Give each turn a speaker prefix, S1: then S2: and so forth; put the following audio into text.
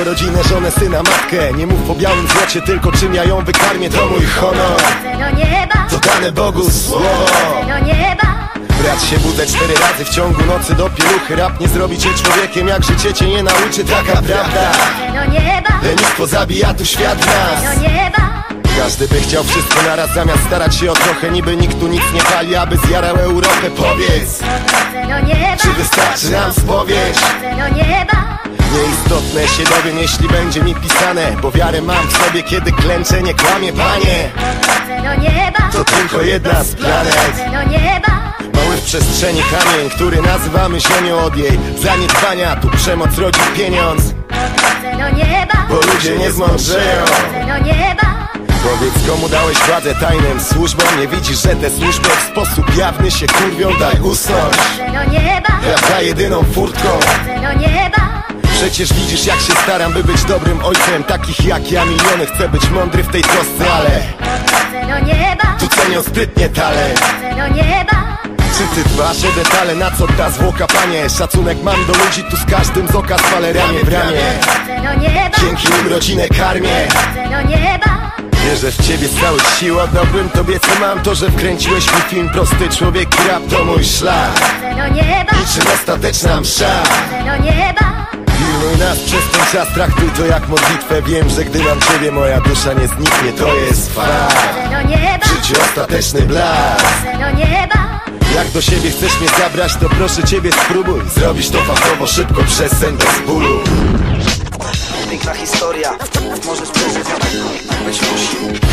S1: rodzinę, żonę, syna, matkę. Nie mów o białym złocie, tylko czym ja ją wykarmię. To mój honor, to dane Bogu słowo. Brać się budzę 4 razy w ciągu nocy do pieluchy. Rap nie zrobi cię człowiekiem, jak życie cię nie nauczy. Taka prawda, lenistwo zabija tu świat nas. Każdy by chciał wszystko naraz, zamiast starać się o trochę. Niby nikt tu nic nie pali, aby zjarał Europę. Powiedz, czy wystarczy nam spowiedź? Nieistotne się dowiem, jeśli będzie mi pisane, bo wiarę mam w sobie, kiedy klęczę, nie kłamie, Panie. To tylko jedna z planet, mały w przestrzeni kamień, który nazywamy ziemią. Od jej zaniedbania tu przemoc rodzi pieniądz, bo ludzie nie zmądrzeją. Powiedz, komu dałeś władzę tajnym służbom? Nie widzisz, że te służby w sposób jawny się kurwią? Daj usnąć, prawda jedyną furtką. Przecież widzisz, jak się staram, by być dobrym ojcem. Takich jak ja miliony, chcę być mądry w tej trosce, ale tu cenią sprytnie talent. Czy ty dbasz o detale, na co ta zwłoka, Panie? Szacunek mam do ludzi, tu z każdym z oka spalę ramię w ramię. Dzięki nim rodzinę karmię. Wierzę w ciebie z całych sił, oddałbym tobie co mam. To, że wkręciłeś mi film Prosty człowiek i rap to mój szlak. Niczym ostateczna msza. Pilnuj nas przez ten czas, traktuj to jak modlitwę. Wiem, że gdy mam ciebie, moja dusza nie zniknie. To jest fakt, w życiu ostateczny blask. Jak do siebie chcesz mnie zabrać, to proszę ciebie spróbuj. Zrobisz to fachowo, szybko, przez sen, bez bólu.
S2: Piękna historia, możesz przeżyć, być musi.